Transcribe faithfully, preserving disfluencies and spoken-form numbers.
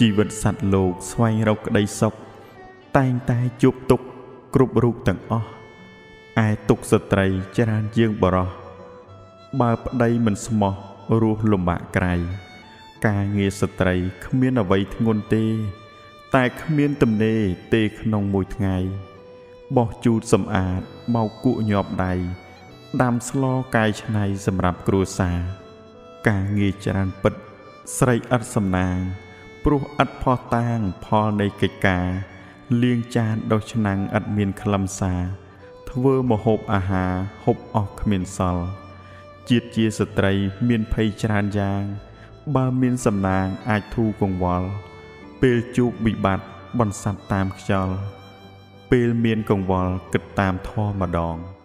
ជីវិតសត្វលោកស្វែងរកក្តីសុខតែងតែជួបទុក្ខគ្រប់រូបទាំងអស់ឯទុក្ខស្ត្រីច្រើនជាងបរោះបើប្តីមិនស្មោះរស់លំបាកក្រៃការងារស្ត្រីគ្មានអ្វីធ្ងន់ទេតែគ្មានទំនេរទេក្នុងមួយថ្ងៃបោះជូតសម្អាតបោកគក់ញាប់ដៃដាំស្លកាយឆ្នៃសម្រាប់គ្រួសារការងារច្រើនពិតស្រីឥតសំណាងព្រោះឥតផោះតាងផលនៃកិច្ចការលាងចានដុសឆ្នាំងឥតមានខ្លឹមសារធ្វើម្ហូបអាហារហូបអស់គ្មានសល់ជាតិជាស្ត្រីមានភ័យច្រើនយ៉ាងបើមានសំណាងអាចធូរកង្វល់ពេលជួបវិបត្តិបន្សាត់តាមខ្យល់ពេលមានកង្វល់គិតតាមធម៌ម្ដង